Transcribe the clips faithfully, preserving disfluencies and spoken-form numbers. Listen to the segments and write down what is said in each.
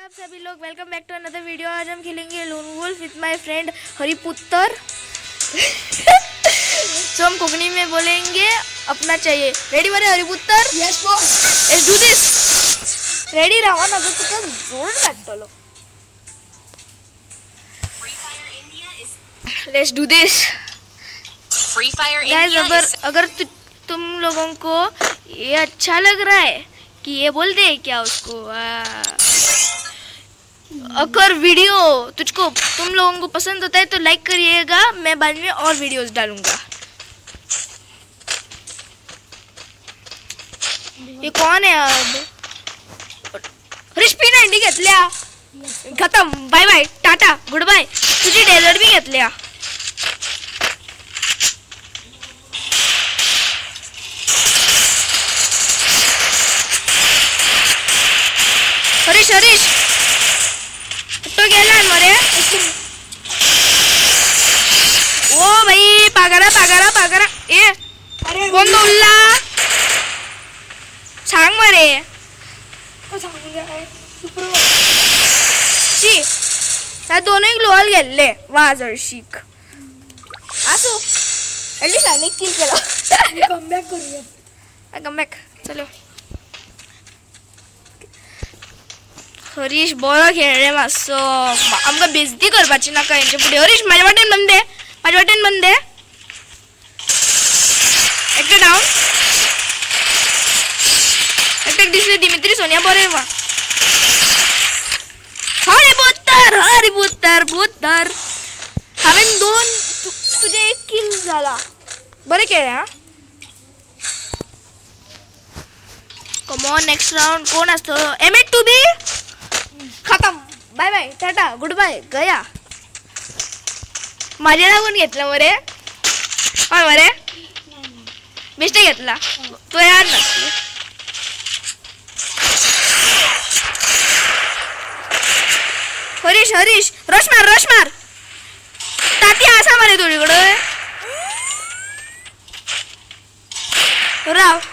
आप सभी लोग, welcome back to another video. आज हम खेलेंगे lone wolf with my friend Hariputra. तो हम कोंकणी में बोलेंगे अपना चाहिए। रेडी मारे Hariputra? Yes boss, let's do this. Ready रहा ना तो तुका जोर लागतलो। Let's do this. Free Fire guys, अगर अगर तु, तुम लोगों को ये अच्छा लग रहा है कि ये बोल दे क्या उसको आ, अगर वीडियो तुझको तुम लोगों को पसंद होता है तो लाइक करिएगा। मैं बाद में और वीडियोस डालूंगा। ये कौन है अब? रिश्पीना इंडी घेतल्या। खत्म, bye bye, tata, good bye. तुझी डेझर्ट भी घेतल्या। हरीश हरीश तो गेला मरे। ओ भाई, पागरा पागरा पागरा। ए अरे कोण उल्ला सांग मरे। शी त्या दोनों ग्लोअल गेल्ले वाजळ शिक असो। एटलीस्ट आम्ही किल केला। कमबॅक करूया। कम बॅक, चलो। हरीश बरो खेळ्ळे मातसो। आमकां बेजती करपाची नाका हेंचे फुडें। हरीश म्हाज्या वाटेन बंद दे, म्हाज्या वाटेन बंद दे। एकटो डावन। एकट्याक दिसले दिमित्री सोनिया बरे वा। हरी बुत्तर हरी बुत्तर बुत्तर। हांवेन दोन, तुझे एक किल झाला। बरे खेळ्ळे हा। कम ऑन, नेक्स्ट राउंड कोण असतो? M eight two B. खतम, bye bye, tata, good bye, गया। माझ्या लागून घेतलं मरे। काय मरे मिस्टेक घेतला तो यार नसली। हरीश हरीश रश मार रश मार। ताती असा मारे तुझ्याकडे राव।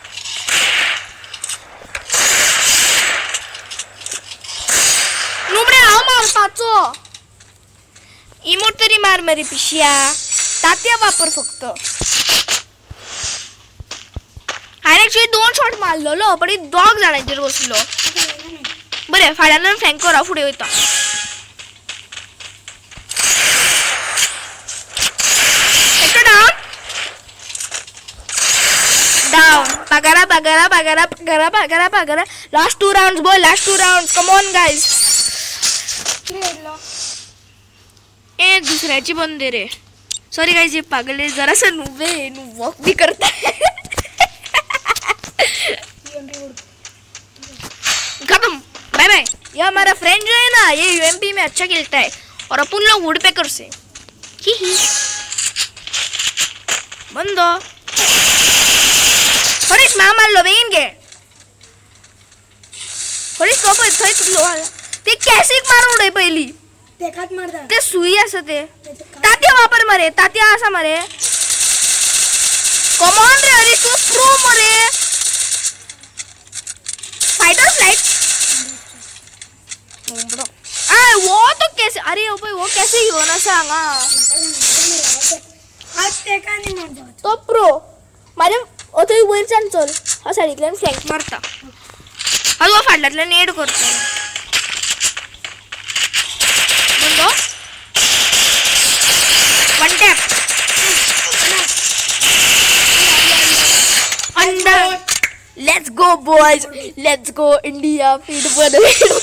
पाचो इमोट तरी मार मरे पिशिया। तात्या वापर फक्त। हांवें एक्चुअली दोन शॉट मारलेलो पण दोग जाणांचेर बसलो। बरें, फाटल्यान फ्लँक करा, फुडें वयता। एकटो डावन डावन। पागारा पागारा पागारा पागारा पागारा पागारा। Last two rounds boy, last two rounds. Come on guys. ए दुसऱ्याची बंदे रे। सॉरी गाइस, ये पागल जरासा नुबे नु वॉक भी करता है। खत्म, बाय बाय। ये हमारा फ्रेंड जो है ना, ये यूएमपी में अच्छा खेलता है और अपन लोग वुड पैकर से। ही ही बंदो हरीश मा मार लो बेन के। हरीश तो पण थंय तुलो ते कॅसिक मारून रे पहिली। तेकात मारता ते सुई असं ते तात्या वापर मरे। तात्या असा मरे। कम ऑन रे हरीश, तू प्रो मरे। Fighter flight. अरे वो तो कैसे, अरे ओ भाई वो कैसे ही होना सांगा। आज तेका नाही मारता तो प्रो माझ्या ओतोय वर चल चल। हा साडीतल्यान फ्लँक मारता। हा वो फाडल्यातल्यान एड करता। बंदो one tap under. Let's go boys, let's go India. फीड बन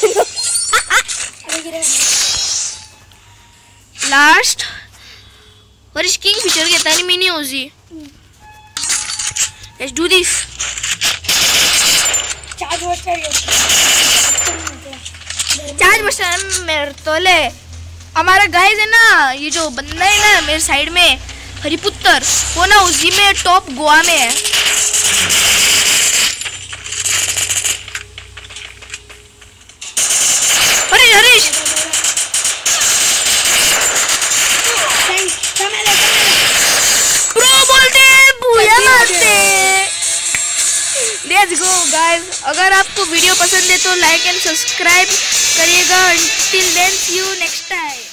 लास्ट वरिश किंग फिशर घेता आणि mini OG. Let's do this. Charge buster charge buster मेरतोले। हमारा गाइस है ना, ये जो बंदा है ना मेरे साइड में हरिपुत्र, वो ना उसी में टॉप गोवा में है। हरीश हरीश प्रो बोलते भूया मारते। दे लेट्स गो गाइस। अगर आपको वीडियो पसंद है तो लाइक एंड सब्सक्राइब करिएगा। Till then see you next time.